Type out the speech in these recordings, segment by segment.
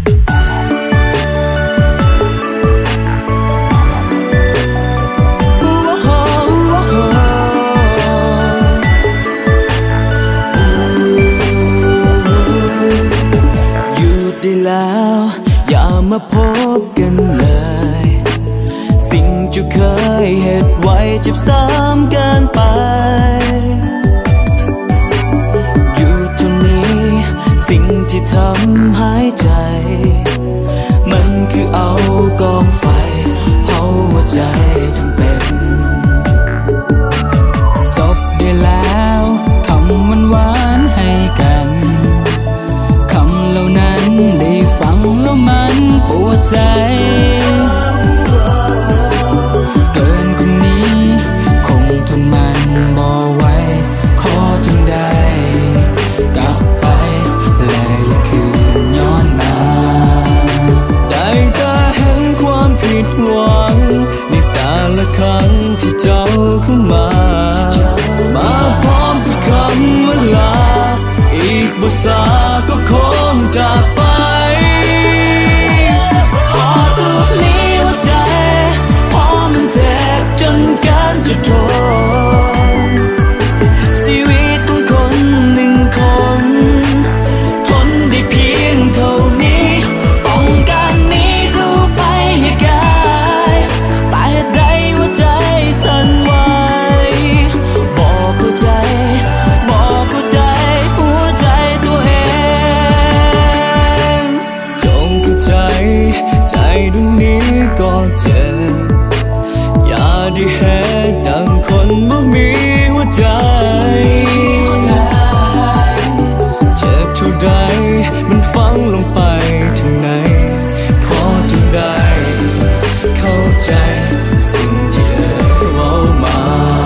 ได้แล้วอย่ามาพบกันเลยสิ่งที่เคยเหตุไว้เจ็บซ้ำเกินไปอยู่ตรงนี้สิ่งที่ทำหายใจมันคือเอากองไฟเผาหัวใจทั้งเป็นจบได้แล้วคำหวานๆให้กันคำเหล่านั้นได้ฟังแล้วมันปวดใจเกินคนนี้คงทนมันบ่ไหวขอจงได้กลับไปและอย่าคืนย้อนมาได้แต่เห็นความผิดหวังในแต่ละครั้งที่เจ้าเข้ามาพร้อมกับคำว่าลาอีกบ่สาก็คงจากไปพอทุกนี้หัวใจพอมันเจ็บจนการจะทนชีวิตของคนหนึ่งคนทนได้เพียงเท่านี้ต้องการหนีเท่าไปให้ไกลแต่ใดหัวใจสั่นไหวบอกเข้าใจบอกเข้าใจหัวใจตัวเองจงเข้าใจใจดวงนี้ก็เจ็บอย่าได้เห็นดังคนบ่มีหัวใจเจ็บเท่าใดมันฝังลงไปถึงไหนขอจงได้เข้าใจสิ่งที่เว้ามา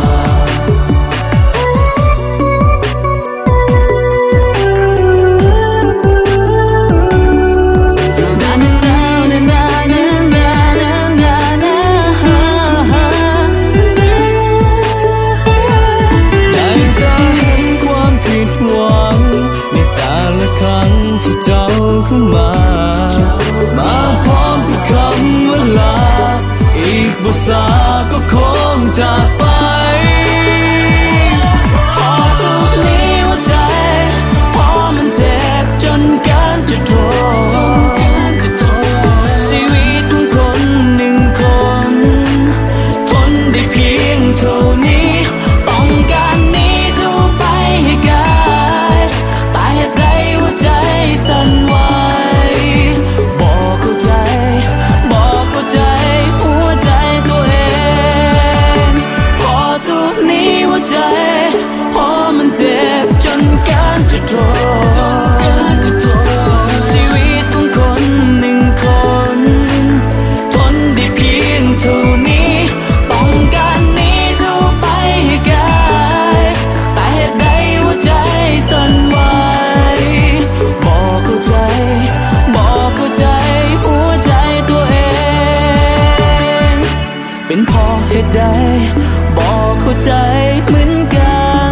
ที่เจ้าเข้ามาพร้อมกับคำว่าลาอีกบ่สาก็คงจากไปพอทุกนี้หัวใจพอมันเจ็บจนการจะทนชีวิตของคนหนึ่งคนทนได้เพียงเท่านี้ต้องการหนีเท่าไปให้ไกลแต่เหตุใดหัวใจสั่นไหวบอกเข้าใจบอกเข้าใจหัวใจตัวเองพอทุกนี้หัวใจพอมันเจ็บจนการจะทนชีวิตของคนหนึ่งคนทนได้เพียงเท่านี้ต้องการหนีเท่าไปให้ไกลแต่เหตุใดหัวใจสั่นไหวบอกเข้าใจบอกเข้าใจหัวใจตัวเองเป็นเพราะเหตุใดบอกเข้าใจเหมือนกัน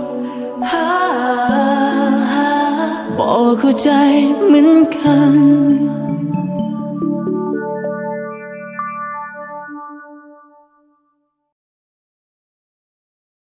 บอกเข้าใจเหมือนกัน